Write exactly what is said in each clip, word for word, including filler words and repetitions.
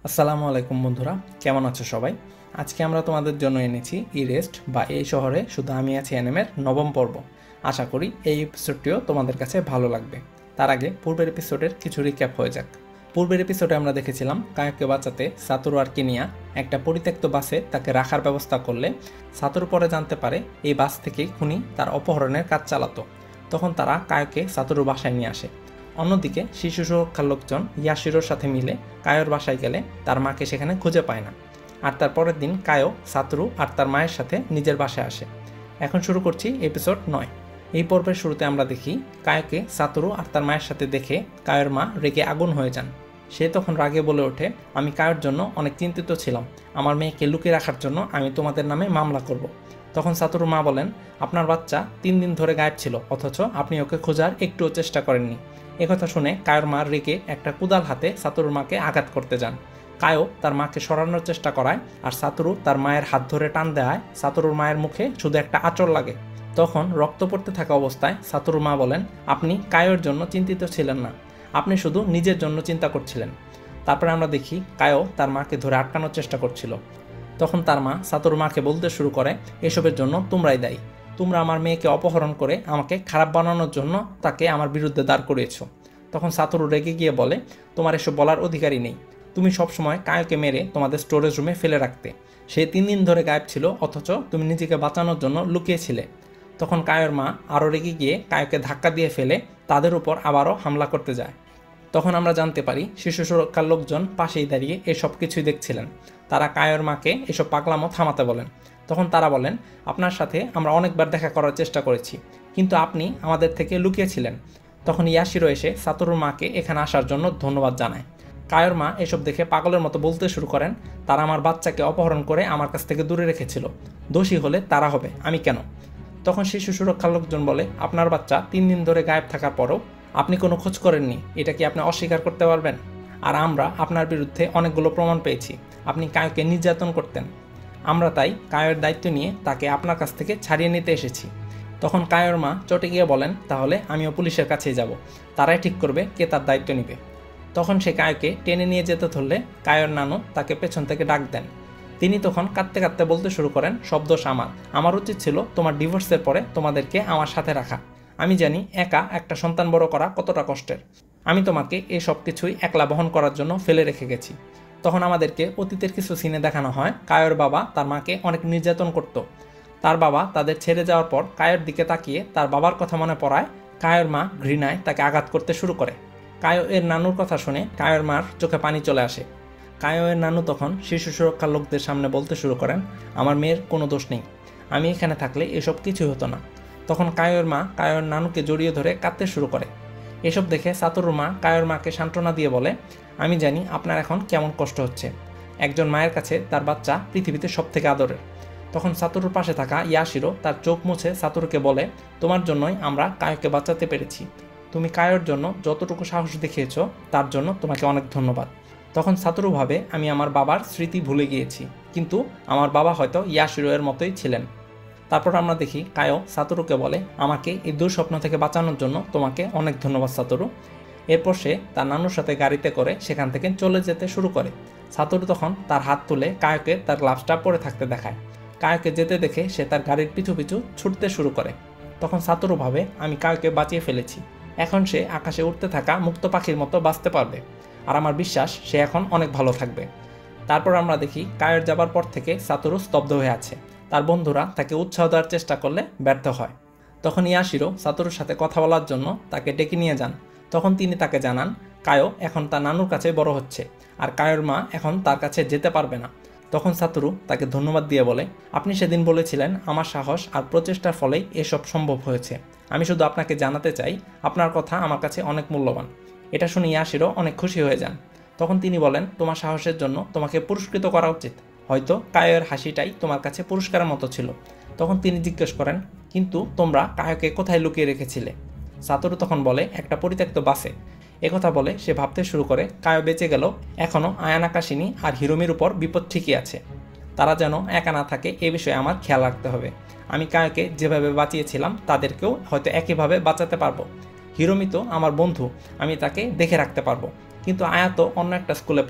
আসসালামু আলাইকুম বন্ধুরা, কেমন আছো সবাই? আজকে আমরা তোমাদের জন্য এনেছি ইরেস্ট বা এই শহরে শুধু আমি আছি এনএমের নবম পর্ব। আশা করি এই এপিসোডটিও তোমাদের কাছে ভালো লাগবে। তার আগে পূর্বের এপিসোডের কিছু রিক্যাপ হয়ে যাক। পূর্বের এপিসোডে আমরা দেখেছিলাম কায়োকে বাঁচাতে সাতোরু আর কিনিয়া একটা পরিত্যক্ত বাসে তাকে রাখার ব্যবস্থা করলে সাতোরু পরে জানতে পারে এই বাস থেকেই খুনি তার অপহরণের কাজ চালাতো। তখন তারা কায়োকে সাতোরুর বাসায় নিয়ে আসে। অন্যদিকে শিশু সুরক্ষার লোকজন ইয়াশিরোর সাথে মিলে কায়োর বাসায় গেলে তার মাকে সেখানে খুঁজে পায় না। আর তার পরের দিন কায়ো সাতোরু আর তার মায়ের সাথে নিজের বাসায় আসে। এখন শুরু করছি এপিসোড নয়। এই পর্বের শুরুতে আমরা দেখি কায়োকে সাতোরু আর তার মায়ের সাথে দেখে কায়োর মা রেগে আগুন হয়ে যান। সে তখন রাগে বলে ওঠে, আমি কায়োর জন্য অনেক চিন্তিত ছিলাম, আমার মেয়েকে লুকিয়ে রাখার জন্য আমি তোমাদের নামে মামলা করব। তখন সাতোরুর মা বলেন, আপনার বাচ্চা তিন দিন ধরে গায়েব ছিল, অথচ আপনি ওকে খোঁজার একটুও চেষ্টা করেননি। একথা শুনে কায়োর মা রেগে একটা কুদাল হাতে সাতোরুর মাকে আঘাত করতে যান। কায়ো তার মাকে সরানোর চেষ্টা করায় আর সাতোরু তার মায়ের হাত ধরে টান দেয়। সাতোরুর মায়ের মুখে শুধু একটা আঁচড় লাগে। তখন রক্ত পড়তে থাকা অবস্থায় সাতোরুর মা বলেন, আপনি কায়োর জন্য চিন্তিত ছিলেন না, আপনি শুধু নিজের জন্য চিন্তা করছিলেন। তারপরে আমরা দেখি কায়ো তার মাকে ধরে আটকানোর চেষ্টা করছিল। তখন তার মা সাতোরুর মাকে বলতে শুরু করে, এসবের জন্য তোমরাই দায়ী, তোমরা আমার মেয়েকে অপহরণ করে আমাকে খারাপ বানানোর জন্য তাকে আমার বিরুদ্ধে দাঁড় করিয়েছ। তখন সাতোরু রেগে গিয়ে বলে, তোমার এসব বলার অধিকারই নেই, তুমি সবসময় কায়োকে মেরে তোমাদের স্টোরেজ রুমে ফেলে রাখতে। সে তিন দিন ধরে গায়েব ছিল, অথচ তুমি নিজেকে বাঁচানোর জন্য লুকিয়েছিলে। তখন কায়োর মা আরও রেগে গিয়ে কায়োকে ধাক্কা দিয়ে ফেলে তাদের উপর আবারও হামলা করতে যায়। তখন আমরা জানতে পারি শিশু সুরক্ষার লোকজন পাশেই দাঁড়িয়ে এসব কিছুই দেখছিলেন। তারা কায়োর মাকে এসব পাগলামো থামাতে বলেন। তখন তারা বলেন, আপনার সাথে আমরা অনেকবার দেখা করার চেষ্টা করেছি, কিন্তু আপনি আমাদের থেকে লুকিয়েছিলেন। তখন ইয়াশিরো এসে সাতোরুর মাকে এখানে আসার জন্য ধন্যবাদ জানায়। কায়োর মা এসব দেখে পাগলের মতো বলতে শুরু করেন, তারা আমার বাচ্চাকে অপহরণ করে আমার কাছ থেকে দূরে রেখেছিল, দোষী হলে তারা হবে, আমি কেন? তখন শিশু সুরক্ষার লোকজন বলে, আপনার বাচ্চা তিন দিন ধরে গায়েব থাকার পরও আপনি কোনো খোঁজ করেননি, এটা কি আপনি অস্বীকার করতে পারবেন? আর আমরা আপনার বিরুদ্ধে অনেকগুলো প্রমাণ পেয়েছি, আপনি কায়োকে নির্যাতন করতেন। আমরা তাই কায়োর দায়িত্ব নিয়ে তাকে আপনার কাছ থেকে ছাড়িয়ে নিতে এসেছি। তখন কায়োর মা চটে গিয়ে বলেন, তাহলে আমিও পুলিশের কাছেই যাব, তারাই ঠিক করবে কে তার দায়িত্ব নেবে। তখন সে কায়োকে টেনে নিয়ে যেতে ধরলে কায়োর নানু তাকে পেছন থেকে ডাক দেন। তিনি তখন কাঁদতে কাঁদতে বলতে শুরু করেন, সব দোষ আমার, আমার উচিত ছিল তোমার ডিভোর্সের পরে তোমাদেরকে আমার সাথে রাখা। আমি জানি একা একটা সন্তান বড় করা কতটা কষ্টের, আমি তোমাকে এই সব কিছুই একলা বহন করার জন্য ফেলে রেখে গেছি। তখন আমাদেরকে অতীতের কিছু সিনে দেখানো হয়, কায়োর বাবা তার মাকে অনেক নির্যাতন করত। তার বাবা তাদের ছেড়ে যাওয়ার পর কায়োর দিকে তাকিয়ে তার বাবার কথা মনে পড়ায় কায়োর মা ঘৃণায় তাকে আঘাত করতে শুরু করে। কায়ো এর নানুর কথা শুনে কায়োর মার চোখে পানি চলে আসে। কায়ো এর নানু তখন শিশু সুরক্ষার লোকদের সামনে বলতে শুরু করেন, আমার মেয়ের কোনো দোষ নেই, আমি এখানে থাকলে এসব কিছুই হতো না। তখন কায়োর মা কায়োর নানুকে জড়িয়ে ধরে কাঁদতে শুরু করে। এসব দেখে সাতোরুর মা কায়োর মাকে সান্ত্বনা দিয়ে বলে, আমি জানি আপনার এখন কেমন কষ্ট হচ্ছে, একজন মায়ের কাছে তার বাচ্চা পৃথিবীতে সব থেকে আদরের। তখন সাতোরুর পাশে থাকা ইয়াশিরো তার চোখ মুছে সাতোরুকে বলে, তোমার জন্যই আমরা কায়োকে বাঁচাতে পেরেছি, তুমি কায়োর জন্য যতটুকু সাহস দেখিয়েছ তার জন্য তোমাকে অনেক ধন্যবাদ। তখন সাতোরু ভাবে, আমি আমার বাবার স্মৃতি ভুলে গিয়েছি, কিন্তু আমার বাবা হয়তো ইয়াশিরো এর মতোই ছিলেন। তারপর আমরা দেখি কায়ো সাতোরুকে বলে, আমাকে এই দুঃস্বপ্ন থেকে বাঁচানোর জন্য তোমাকে অনেক ধন্যবাদ সাতোরু। এরপর সে তার নানুর সাথে গাড়িতে করে সেখান থেকে চলে যেতে শুরু করে। সাতোরু তখন তার হাত তুলে কায়োকে তার গ্লাভসটা পরে থাকতে দেখায়। কায়োকে যেতে দেখে সে তার গাড়ির পিছু পিছু ছুটতে শুরু করে। তখন সাতোরু ভাবে, আমি কায়োকে বাঁচিয়ে ফেলেছি, এখন সে আকাশে উঠতে থাকা মুক্ত পাখির মতো বাঁচতে পারবে, আর আমার বিশ্বাস সে এখন অনেক ভালো থাকবে। তারপর আমরা দেখি কায়োর যাবার পর থেকে সাতোরু স্তব্ধ হয়ে আছে। তার বন্ধুরা তাকে উৎসাহ দেওয়ার চেষ্টা করলে ব্যর্থ হয়। তখন ইয়াশিরো সাতোরুর সাথে কথা বলার জন্য তাকে ডেকে নিয়ে যান। তখন তিনি তাকে জানান, কায়ো এখন তার নানুর কাছে বড় হচ্ছে, আর কায়োর মা এখন তার কাছে যেতে পারবে না। তখন সাতোরু তাকে ধন্যবাদ দিয়ে বলে, আপনি সেদিন বলেছিলেন আমার সাহস আর প্রচেষ্টার ফলেই এসব সম্ভব হয়েছে, আমি শুধু আপনাকে জানাতে চাই আপনার কথা আমার কাছে অনেক মূল্যবান। এটা শুনে ইয়াশিরো অনেক খুশি হয়ে যান। তখন তিনি বলেন, তোমার সাহসের জন্য তোমাকে পুরস্কৃত করা উচিত, হয়তো কায়োর হাসিটাই তোমার কাছে পুরস্কারের মতো ছিল। তখন তিনি জিজ্ঞেস করেন, কিন্তু তোমরা কায়োকে কোথায় লুকিয়ে রেখেছিলে? সাতোরু তখন বলে, একটা পরিত্যক্ত বাসে। একথা বলে সে ভাবতে শুরু করে, কায়ো বেঁচে গেল, এখনও আয়ানা কাশিনি আর হিরোমির উপর বিপদ ঠিকই আছে, তারা যেন একা না থাকে এ বিষয়ে আমার খেয়াল রাখতে হবে। আমি কায়োকে যেভাবে বাঁচিয়েছিলাম তাদেরকেও হয়তো একইভাবে বাঁচাতে পারবো। হিরোমি তো আমার বন্ধু, আমি তাকে দেখে রাখতে পারবো, কিন্তু আয়া তো অন্য একটা স্কুলে পড়ে,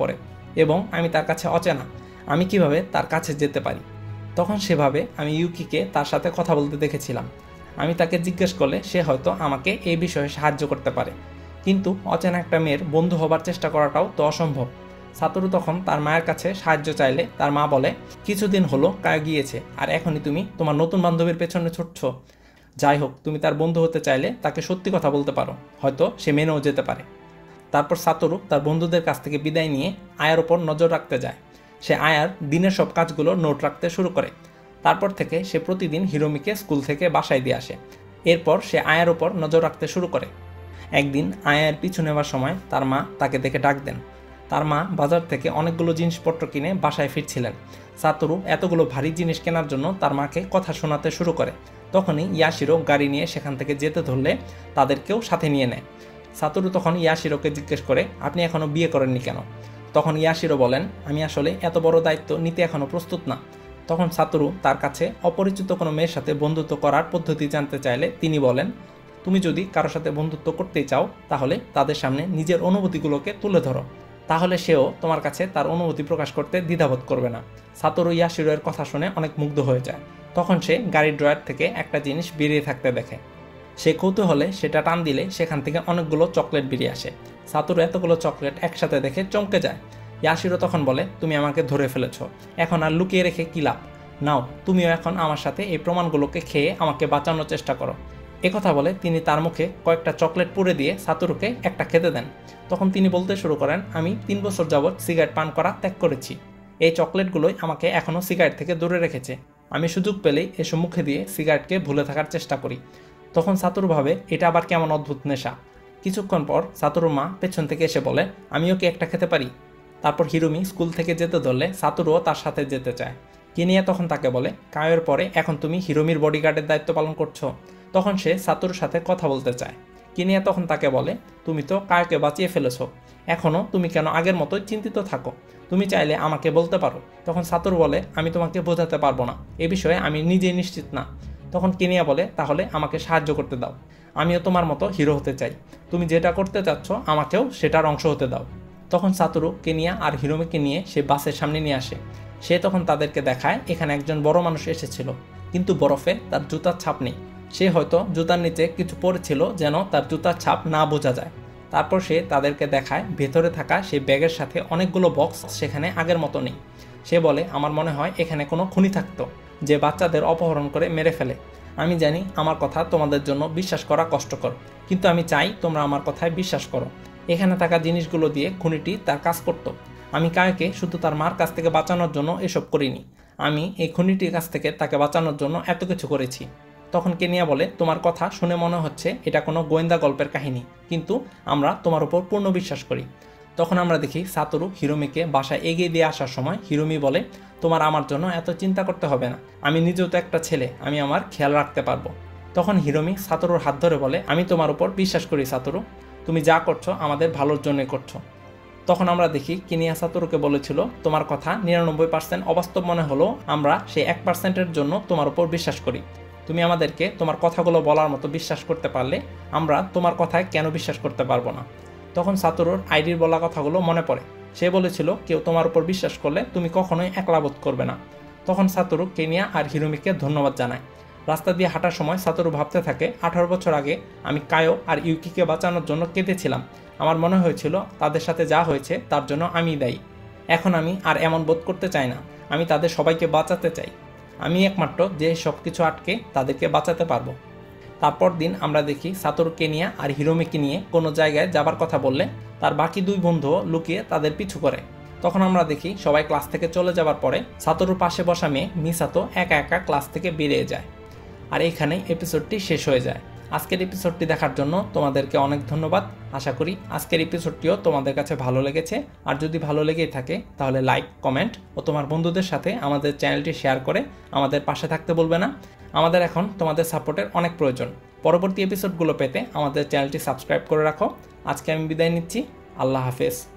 এবং আমি তার কাছে অচেনা, আমি কিভাবে তার কাছে যেতে পারি। তখন সেভাবে আমি ইউকিকে তার সাথে কথা বলতে দেখেছিলাম। আমি তাকে জিজ্ঞেস করলে সে হয়তো আমাকে এই বিষয়ে সাহায্য করতে পারে, কিন্তু অচেনা একটা মেয়ের বন্ধু হবার চেষ্টা করাটাও তো অসম্ভব। সাতোরু তখন তার মায়ের কাছে সাহায্য চাইলে তার মা বলে, কিছুদিন হলো কায়ো গিয়েছে আর এখনই তুমি তোমার নতুন বান্ধবীর পেছনে ছুটছ। যাই হোক, তুমি তার বন্ধু হতে চাইলে তাকে সত্যি কথা বলতে পারো, হয়তো সে মেনেও যেতে পারে। তারপর সাতোরু তার বন্ধুদের কাছ থেকে বিদায় নিয়ে আয়ার ওপর নজর রাখতে যায়। সে আয়ার দিনের সব কাজগুলো নোট রাখতে শুরু করে। তারপর থেকে সে প্রতিদিন হিরোমিকে স্কুল থেকে বাসায় দিয়ে আসে। এরপর সে আয়ার ওপর নজর রাখতে শুরু করে। একদিন আয়ার পিছু নেওয়ার সময় তার মা তাকে দেখে ডাক দেন। তার মা বাজার থেকে অনেকগুলো জিনিসপত্র কিনে বাসায় ফিরছিলেন। সাতোরু এতগুলো ভারী জিনিস কেনার জন্য তার মাকে কথা শোনাতে শুরু করে। তখনই ইয়াশিরো গাড়ি নিয়ে সেখান থেকে যেতে ধরলে তাদেরকেও সাথে নিয়ে নেয়। সাতোরু তখন ইয়াশিরোকে জিজ্ঞেস করে, আপনি এখনও বিয়ে করেননি কেন? তখন ইয়াশিরো বলেন, আমি আসলে এত বড় দায়িত্ব নিতে এখনও প্রস্তুত না। তখন সাতোরু তার কাছে অপরিচিত কোনো মেয়ের সাথে বন্ধুত্ব করার পদ্ধতি জানতে চাইলে তিনি বলেন, তুমি যদি কারোর সাথে বন্ধুত্ব করতেই চাও তাহলে তাদের সামনে নিজের অনুভূতিগুলোকে তুলে ধরো, তাহলে সেও তোমার কাছে তার অনুভূতি প্রকাশ করতে দ্বিধাবোধ করবে না। সাতোরু ইয়াশিরোর কথা শুনে অনেক মুগ্ধ হয়ে যায়। তখন সে গাড়ির ড্রয়ার থেকে একটা জিনিস বেরিয়ে থাকতে দেখে। সে কৌতূহলে সেটা টান দিলে সেখান থেকে অনেকগুলো চকলেট বেরিয়ে আসে। সাতোরু এতগুলো চকলেট একসাথে দেখে চমকে যায়। ইয়াশিরো তখন বলে, তুমি আমাকে ধরে ফেলেছ, এখন আর লুকিয়ে রেখে কী লাভ? নাও, তুমিও এখন আমার সাথে এই প্রমাণগুলোকে খেয়ে আমাকে বাঁচানোর চেষ্টা করো। একথা বলে তিনি তার মুখে কয়েকটা চকলেট পুরে দিয়ে সাতোরুকে একটা খেতে দেন। তখন তিনি বলতে শুরু করেন, আমি তিন বছর যাবৎ সিগারেট পান করা ত্যাগ করেছি। এই চকলেটগুলোই আমাকে এখনও সিগারেট থেকে দূরে রেখেছে। আমি সুযোগ পেলেই এসব মুখে দিয়ে সিগারেটকে ভুলে থাকার চেষ্টা করি। তখন সাতোরু ভাবে, এটা আবার কেমন অদ্ভুত নেশা। কিছুক্ষণ পর সাতোরুর মা পেছন থেকে এসে বলে, আমিও কি একটা খেতে পারি? তারপর হিরোমি স্কুল থেকে যেতে ধরলে সাতোরুও তার সাথে যেতে চায়। কিনিয়া তখন তাকে বলে, কায়োর পরে এখন তুমি হিরোমির বডিগার্ডের দায়িত্ব পালন করছো। তখন সে সাতোরুর সাথে কথা বলতে চায়। কিনিয়া তখন তাকে বলে, তুমি তো কায়োকে বাঁচিয়ে ফেলেছো, এখনও তুমি কেন আগের মতোই চিন্তিত থাকো? তুমি চাইলে আমাকে বলতে পারো। তখন সাতোরু বলে, আমি তোমাকে বোঝাতে পারবো না, এ বিষয়ে আমি নিজেই নিশ্চিত না। তখন কিনিয়া বলে, তাহলে আমাকে সাহায্য করতে দাও, আমিও তোমার মতো হিরো হতে চাই। তুমি যেটা করতে চাচ্ছ আমাকেও সেটার অংশ হতে দাও। তখন সাতোরু কিনিয়া আর হিরোমিকে নিয়ে সে বাসের সামনে নিয়ে আসে। সে তখন তাদেরকে দেখায় এখানে একজন বড় মানুষ এসেছিল, কিন্তু বরফে তার জুতার ছাপ নেই। সে হয়তো জুতার নিচে কিছু পড়েছিল যেন তার জুতার ছাপ না বোঝা যায়। তারপর সে তাদেরকে দেখায় ভেতরে থাকা সেই ব্যাগের সাথে অনেকগুলো বক্স সেখানে আগের মতো নেই। সে বলে, আমার মনে হয় এখানে কোনো খুনি থাকতো যে বাচ্চাদের অপহরণ করে মেরে ফেলে। আমি জানি আমার কথা তোমাদের জন্য বিশ্বাস করা কষ্টকর, কিন্তু আমি চাই তোমরা আমার কথায় বিশ্বাস করো। এখানে থাকা জিনিসগুলো দিয়ে খুনিটি তার কাজ করত। আমি কায়োকে শুধু তার মার কাছ থেকে বাঁচানোর জন্য এসব করিনি, আমি এই খুনিটির কাছ থেকে তাকে বাঁচানোর জন্য এত কিছু করেছি। তখন কেনিয়া বলে, তোমার কথা শুনে মনে হচ্ছে এটা কোনো গোয়েন্দা গল্পের কাহিনী, কিন্তু আমরা তোমার উপর পূর্ণ বিশ্বাস করি। তখন আমরা দেখি সাতোরু হিরোমিকে বাসায় এগিয়ে দিয়ে আসার সময় হিরোমি বলে, তোমার আমার জন্য এত চিন্তা করতে হবে না, আমি নিজেও তো একটা ছেলে, আমি আমার খেয়াল রাখতে পারবো। তখন হিরোমি সাতোরুর হাত ধরে বলে, আমি তোমার উপর বিশ্বাস করি সাতোরু, তুমি যা করছো আমাদের ভালোর জন্যই করছো। তখন আমরা দেখি কিনিয়া সাতোরুকে বলেছিল, তোমার কথা নিরানব্বই পার্সেন্ট অবাস্তব মনে হলো, আমরা সেই এক পার্সেন্টের জন্য তোমার উপর বিশ্বাস করি। তুমি আমাদেরকে তোমার কথাগুলো বলার মতো বিশ্বাস করতে পারলে আমরা তোমার কথায় কেন বিশ্বাস করতে পারবো না? তখন সাতোরুর আইডির বলা কথাগুলো মনে পড়ে। সে বলেছিল, কেউ তোমার উপর বিশ্বাস করলে তুমি কখনোই একলা বোধ করবে না। তখন সাতোরু কেনিয়া আর হিরোমিকে ধন্যবাদ জানায়। রাস্তা দিয়ে হাঁটার সময় সাতোরু ভাবতে থাকে, আঠারো বছর আগে আমি কায়ো আর ইউকিকে বাঁচানোর জন্য কেঁদেছিলাম। আমার মনে হয়েছিল তাদের সাথে যা হয়েছে তার জন্য আমি দায়ী। এখন আমি আর এমন বোধ করতে চাই না, আমি তাদের সবাইকে বাঁচাতে চাই। আমি একমাত্র যে সব কিছু আটকে তাদেরকে বাঁচাতে পারবো। তারপর দিন আমরা দেখি সাতোরু কেনিয়া আর হিরোমিকে নিয়ে কোনো জায়গায় যাবার কথা বললে তার বাকি দুই বন্ধুও লুকিয়ে তাদের পিছু করে। তখন আমরা দেখি সবাই ক্লাস থেকে চলে যাবার পরে সাতোরুর পাশে বসা মেয়ে মিসাতো একা একা ক্লাস থেকে বেরিয়ে যায়। আর এইখানেই এপিসোডটি শেষ হয়ে যায়। আজকের এপিসোডটি দেখার জন্য তোমাদেরকে অনেক ধন্যবাদ। আশা করি আজকের এপিসোডটিও তোমাদের কাছে ভালো লেগেছে। আর যদি ভালো লেগেই থাকে তাহলে লাইক, কমেন্ট ও তোমার বন্ধুদের সাথে আমাদের চ্যানেলটি শেয়ার করে আমাদের পাশে থাকতে বলবে না। আমাদের এখন তোমাদের সাপোর্টের অনেক প্রয়োজন। পরবর্তী এপিসোডগুলো পেতে আমাদের চ্যানেলটি সাবস্ক্রাইব করে রাখো। আজকে আমি বিদায় নিচ্ছি। আল্লাহ হাফেজ।